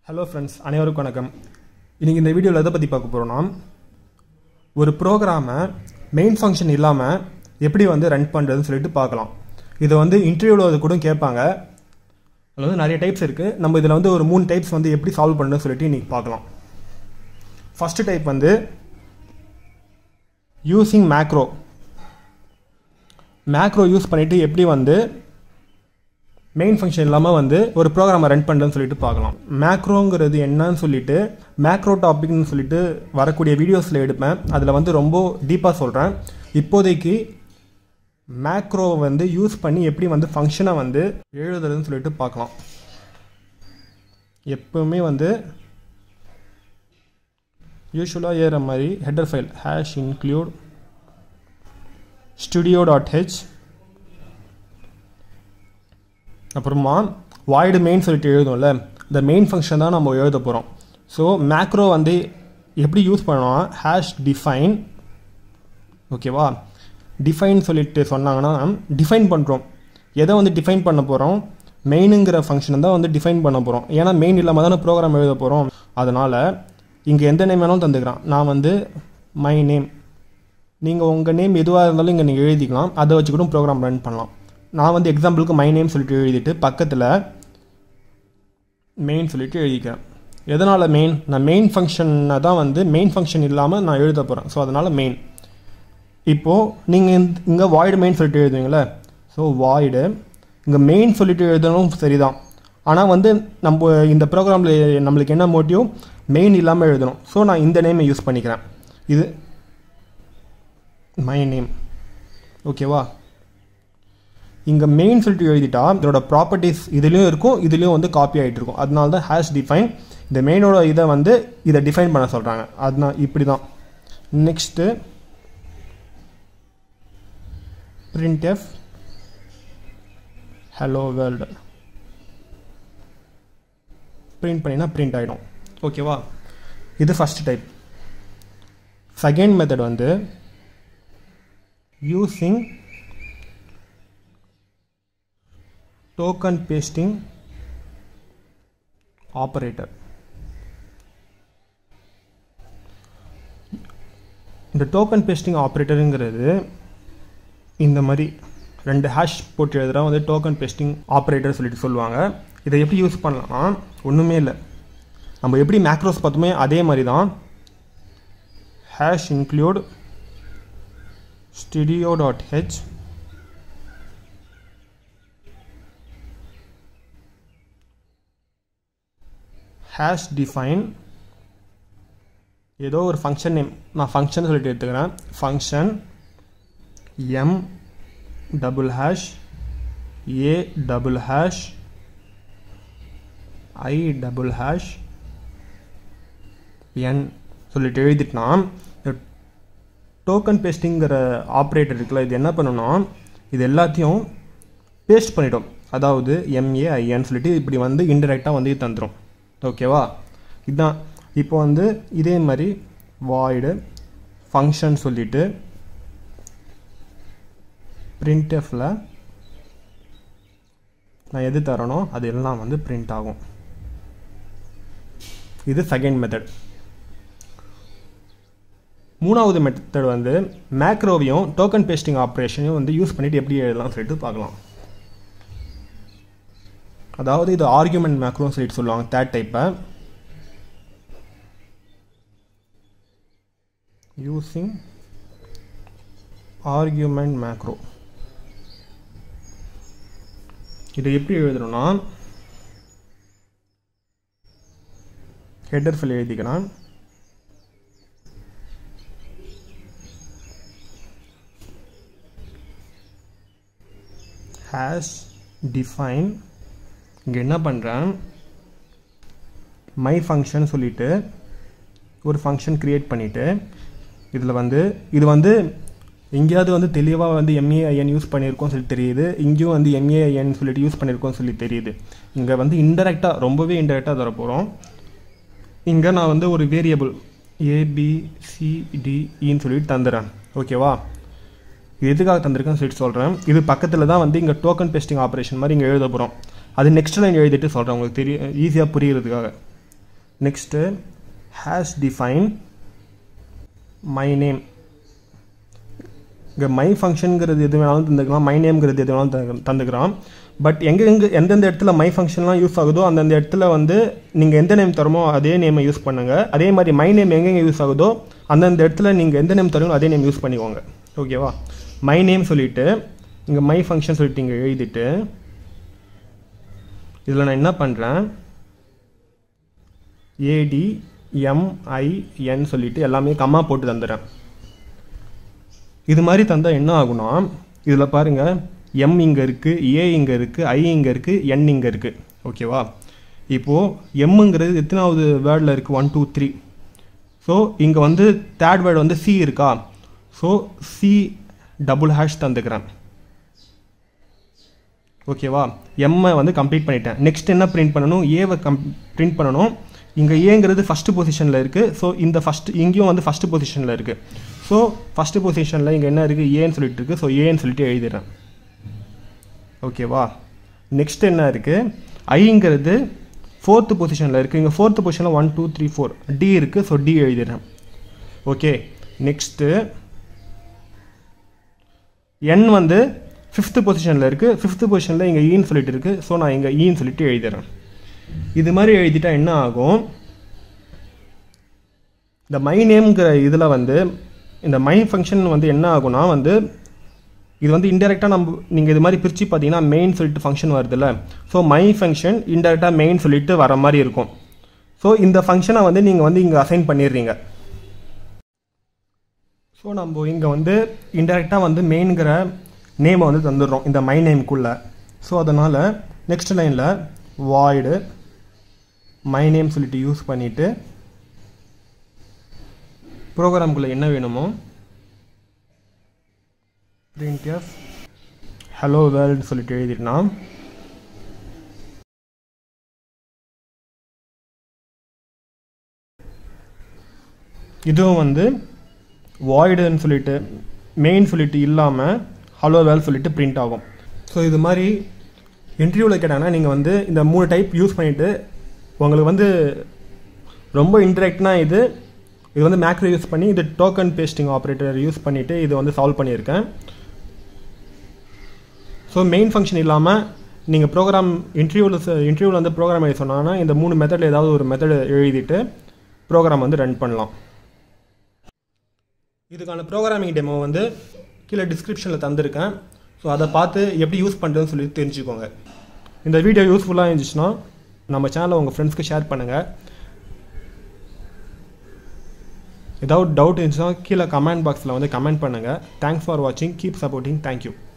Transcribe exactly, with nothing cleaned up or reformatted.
Hello friends, அனைவருக்கும் வணக்கம். இன்னைக்கு இந்த வீடியோல எதை பத்தி பார்க்க போறோம்னா ஒரு புரோகிராமை மெயின் ஃபங்க்ஷன் இல்லாம எப்படி வந்து ரன் பண்றதுன்னு சொல்லிட்டு பார்க்கலாம். இது வந்து இன்டர்வியூல அது கூட கேட்பாங்க. அதுல வந்து நிறைய டைப்ஸ் இருக்கு. நம்ம இதுல வந்து ஒரு மூணு டைப்ஸ் வந்து எப்படி சால்வ் பண்றதுன்னு சொல்லிட்டு இன்னைக்கு பார்க்கலாம். ஃபர்ஸ்ட் டைப் வந்து யூசிங் மேக்ரோ. மேக்ரோ யூஸ் பண்ணிட்டு எப்படி வந்து மெயின் ஃபங்க்ஷன் இல்லாமல் வந்து ஒரு ப்ரோக்ராமை ரன் பண்ணுறதுன்னு சொல்லிட்டு பார்க்கலாம். மேக்ரோங்கிறது என்னன்னு சொல்லிட்டு மேக்ரோ டாபிக்னு சொல்லிட்டு வரக்கூடிய வீடியோஸில் எடுப்பேன். அதில் வந்து ரொம்ப டீப்பாக சொல்கிறேன். இப்போதைக்கு மேக்ரோ வந்து யூஸ் பண்ணி எப்படி வந்து ஃபங்க்ஷனை வந்து எழுதுறதுன்னு சொல்லிட்டு பார்க்கலாம். எப்பவுமே வந்து யூஸ்வலாக ஏற மாதிரி header file hash include studio dot H அப்புறமா வாய்டு மெயின் சொல்லிட்டு எழுதும்ல, இந்த மெயின் ஃபங்க்ஷன் தான் நம்ம எழுத போகிறோம். ஸோ மேக்ரோ வந்து எப்படி யூஸ் பண்ணோம், ஹேஷ் டிஃபைன். ஓகேவா, டிஃபைன் சொல்லிட்டு சொன்னாங்கன்னா டிஃபைன் பண்ணுறோம். எதை வந்து டிஃபைன் பண்ண போகிறோம், மெயினுங்கிற ஃபங்க்ஷனை தான் வந்து டிஃபைன் பண்ண போகிறோம். ஏன்னா மெயின் இல்லாமல் தானே ப்ரோக்ராம் எழுத போகிறோம். அதனால் இங்கே எந்த நேம் வேணாலும் தந்துக்கிறான். நான் வந்து மை நேம், நீங்கள் உங்கள் நேம் எதுவாக இருந்தாலும் இங்கே நீங்கள் எழுதிக்கலாம். அதை வச்சு கூட ப்ரோக்ராம் ரன் பண்ணலாம். நான் வந்து எக்ஸாம்பிளுக்கு மை நேம் சொல்லிட்டு எழுதிட்டு பக்கத்தில் மெயின் சொல்லிட்டு எழுதிக்கிறேன். எதனால் மெயின், நான் மெயின் ஃபங்க்ஷனை தான் வந்து மெயின் ஃபங்க்ஷன் இல்லாமல் நான் எழுத போகிறேன். ஸோ அதனால் மெயின். இப்போது நீங்கள் இங்கே வாய்டு மெயின் சொல்லிட்டு எழுதுவீங்களே, ஸோ வாய்டு இங்கே மெயின் சொல்லிட்டு எழுதணும் சரிதான். ஆனால் வந்து நம்ம இந்த ப்ரோக்ராமில் நம்மளுக்கு என்ன மோட்டிவ், மெயின் இல்லாமல் எழுதணும். ஸோ நான் இந்த நேமை யூஸ் பண்ணிக்கிறேன். இது மை நேம். ஓகேவா, இங்கே மெயின் சொல்லிட்டு எழுதிட்டா இதோட ப்ராப்பர்ட்டிஸ் இதுலேயும் இருக்கும், இதுலேயும் வந்து காப்பி ஆகிட்டு இருக்கும். அதனால தான் ஹேஷ் டிஃபைன். இந்த மெயினோட இதை வந்து இதை டிஃபைன் பண்ண சொல்கிறாங்க. அதனால் இப்படி தான். Next printf hello world print பண்ணினா பிரிண்ட் ஆகிடும். ஓகேவா, இது ஃபஸ்ட் டைப். செகண்ட் மெத்தட் வந்து யூஸிங் token pasting operator. இந்த டோக்கன் பேஸ்டிங் ஆப்ரேட்டருங்கிறது இந்த மாதிரி ரெண்டு ஹேஷ் போட்டு எழுதுறா வந்து டோக்கன் பேஸ்டிங் ஆப்ரேட்டர் சொல்லிட்டு சொல்லுவாங்க. இதை எப்படி யூஸ் பண்ணலாம்னா ஒன்றுமே இல்லை, நம்ம எப்படி மேக்ரோஸ் பார்த்தோமே அதே மாதிரி தான். Hash include studio dot H hash define ஏதோ ஒரு ஃபங்க்ஷன் நேம், நான் ஃபங்க்ஷன் சொல்லிட்டு எடுத்துக்கிறேன். Function M double hash A double hash I double hash N சொல்லிட்டு எழுதிட்டுனா இந்த டோக்கன் பேஸ்டிங்கிற ஆப்ரேட்டர் இருக்குல்ல, இது என்ன பண்ணணும்னா இது எல்லாத்தையும் பேஸ்ட் பண்ணிட்டோம். அதாவது எம்ஏஐஎன் சொல்லிட்டு இப்படி வந்து இன்டெரக்டாக வந்து தந்துடும். ஓகேவா, இதுதான். இப்போ வந்து இதே மாதிரி வாய்டு ஃபங்க்ஷன் சொல்லிட்டு பிரிண்ட்எஃப்ல நான் எது தரனோ அது எல்லாம் வந்து பிரிண்ட் ஆகும். இது செகண்ட் மெத்தட். மூணாவது மெத்தட் வந்து மேக்ரோவையும் டோக்கன் பேஸ்டிங் ஆப்ரேஷனையும் வந்து யூஸ் பண்ணிட்டு எப்படி எழுதலாம் சொல்லிட்டு பார்க்கலாம். அதாவது இது ஆர்குமெண்ட் மேக்ரோன்னு சொல்லிட்டு சொல்லுவாங்க, தேர்ட் டைப்பை. Using argument macro. இதை எப்படி எழுதுறோம்னா ஹெட்டர் ஃபைல் எழுதிக்கலாம். Hash define. இங்கே என்ன பண்ணுறேன், மை ஃபங்க்ஷன் சொல்லிட்டு ஒரு ஃபங்க்ஷன் க்ரியேட் பண்ணிவிட்டு இதில் வந்து இது வந்து எங்கேயாவது வந்து தெளிவாக வந்து எம்ஏஐஎன் யூஸ் பண்ணியிருக்கோம் சொல்லி தெரியுது, இங்கேயும் வந்து எம்ஏஐஎன் சொல்லிட்டு யூஸ் பண்ணியிருக்கோம் சொல்லி தெரியுது. இங்கே வந்து இன்டெரக்டாக ரொம்பவே இன்டெரக்டாக தர போகிறோம். இங்கே நான் வந்து ஒரு வேரியபிள் ஏபிசிடிஇன்னு சொல்லிட்டு தந்துடுறேன். ஓகேவா, எதுக்காக தந்திருக்கேன்னு சொல்லிட்டு சொல்கிறேன். இது பக்கத்தில் தான் வந்து இங்கே டோக்கன் பேஸ்டிங் ஆப்ரேஷன் மாதிரி இங்கே எழுத போகிறோம். அது நெக்ஸ்ட் லைன் எழுதிட்டு சொல்கிறேன் உங்களுக்கு தெரியும், ஈஸியாக புரிகிறதுக்காக. Next hash define my name. இங்கே மை ஃபங்க்ஷனுங்கிறது எது வேணாலும் தந்துக்கலாம், மை நேம்ங்கிறது எது வேணாலும் தந்துக்கிறோம். பட் எங்கே எங்கே எந்தெந்த இடத்துல மை ஃபங்க்ஷன்லாம் யூஸ் ஆகுதோ அந்தந்த இடத்துல வந்து நீங்கள் எந்த நேம் தருமோ அதே நேமை யூஸ் பண்ணுங்கள். அதே மாதிரி மை நேம் எங்கெங்கே யூஸ் ஆகுதோ அந்தந்த இடத்துல நீங்கள் எந்த நேம் தருமோ அதே நேம் யூஸ் பண்ணிக்கோங்க. ஓகேவா? மை நேம் சொல்லிவிட்டு இங்கே மை ஃபங்க்ஷன் சொல்லிட்டு இங்கே எழுதிட்டு இதில் நான் என்ன பண்ணுறேன், ஏடிஎம்ஐஎன் சொல்லிவிட்டு எல்லாமே கம்மா போட்டு தந்துடுறேன். இது மாதிரி தந்தால் என்ன ஆகுனா, இதில் பாருங்கள் எம் இங்கே இருக்குது, ஏ இங்கே இருக்குது, ஐ இங்கே இருக்குது, என் இங்கே இருக்குது. ஓகேவா? இப்போது எம்முங்கிறது எத்தனாவது வேர்டில் இருக்குது, ஒன் டூ த்ரீ. ஸோ இங்கே வந்து தேர்ட் வேர்டு வந்து சி இருக்கா, ஸோ சி டபுள் ஹேஷ் தந்துக்கிறேன். ஓகேவா? எம்மை வந்து கம்ப்ளீட் பண்ணிட்டேன். நெக்ஸ்ட் என்ன பிரிண்ட் பண்ணணும், ஏவை கம் பிரிண்ட் பண்ணணும். இங்கே ஏங்கிறது ஃபஸ்ட்டு பொசிஷனில் இருக்குது. ஸோ இந்த ஃபஸ்ட்டு இங்கேயும் வந்து ஃபஸ்ட்டு பொசிஷனில் இருக்குது. ஸோ ஃபஸ்ட்டு பொசிஷனில் இங்கே என்ன இருக்குது, ஏன்னு சொல்லிட்டு இருக்குது. ஸோ ஏன்னு சொல்லிட்டு எழுதிடுறேன். ஓகேவா? நெக்ஸ்ட் என்ன இருக்குது, ஐங்கிறது ஃபோர்த்து பொசிஷனில் இருக்குது. இங்கே ஃபோர்த்து பொசிஷனில் one two three four T இருக்குது. ஸோ டி எழுதிடுறேன். ஓகே. நெக்ஸ்ட்டு என் வந்து ஃபிஃப்த்து பொசிஷனில் இருக்குது. ஃபிஃப்த்து பொசிஷனில் இங்கே ஈன்னு சொல்லிட்டு இருக்குது. ஸோ நான் இங்கே ஈன்னு சொல்லிட்டு எழுதிடுறேன். இது மாதிரி எழுதிட்டா என்ன ஆகும், இந்த மை நேம்ங்கிற இதில் வந்து இந்த மை ஃபங்க்ஷன் வந்து என்ன ஆகும்னா வந்து இது வந்து இன்டெரக்டாக நம்ம நீங்கள் இது மாதிரி பிரித்து பார்த்தீங்கன்னா மெயின் சொல்லிட்டு ஃபங்க்ஷன் வருதுல்ல. ஸோ மை ஃபங்க்ஷன் இன்டெரக்டாக மெயின் சொல்லிட்டு வர மாதிரி இருக்கும். ஸோ இந்த ஃபங்க்ஷனை வந்து நீங்கள் வந்து இங்கே அசைன் பண்ணிடுறீங்க. ஸோ நம்ம இங்கே வந்து இன்டெரக்டாக வந்து மெயின்கிற நேமை வந்து தந்துடுறோம் இந்த மை நேம்குள்ளே. ஸோ அதனால் நெக்ஸ்ட் லைனில் வாய்டு மை நேம் சொல்லிட்டு யூஸ் பண்ணிவிட்டு ப்ரோக்ராம்குள்ளே என்ன வேணுமோ printf hello world சொல்லிட்டு எழுதிட்டோம்னா இதுவும் வந்து voidன்னு சொல்லிட்டு மெயின் சொல்லிட்டு இல்லாமல் hello world சொல்லிட்டு பிரிண்ட் ஆகும். ஸோ இது மாதிரி இன்டர்வியூவில் கேட்டாங்கன்னா நீங்கள் வந்து இந்த மூணு டைப் யூஸ் பண்ணிவிட்டு உங்களுக்கு வந்து ரொம்ப இன்டரெக்ட்னா இது இது வந்து மேக்ரோ யூஸ் பண்ணி இது டோக்கன் பேஸ்டிங் ஆப்ரேட்டர் யூஸ் பண்ணிவிட்டு இது வந்து சால்வ் பண்ணியிருக்கேன். ஸோ மெயின் ஃபங்க்ஷன் இல்லாமல் நீங்கள் ப்ரோக்ராம் இன்டர்வியூவில் இன்டர்வியூவில் வந்து ப்ரோக்ராம் எழுதி சொன்னாங்கன்னா இந்த மூணு மெத்தடில் ஏதாவது ஒரு மெத்தட் எழுதிட்டு ப்ரோக்ராம் வந்து ரன் பண்ணலாம். இதுக்கான ப்ரோக்ராமிங் டெமோ வந்து கீழே டிஸ்கிரிப்ஷனில் தந்திருக்கேன். ஸோ அதை பார்த்து எப்படி யூஸ் பண்ணுறதுன்னு சொல்லி தெரிஞ்சுக்கோங்க. இந்த வீடியோ யூஸ்ஃபுல்லாக இருந்துச்சுன்னா நம்ம சேனலை உங்கள் ஃப்ரெண்ட்ஸ்க்கு ஷேர் பண்ணுங்கள். ஏதாவது டவுட் இருந்துச்சுன்னா கீழே கமெண்ட் பாக்ஸில் வந்து கமெண்ட் பண்ணுங்கள். தேங்க்ஸ் ஃபார் வாட்சிங். Keep supporting. தேங்க்யூ.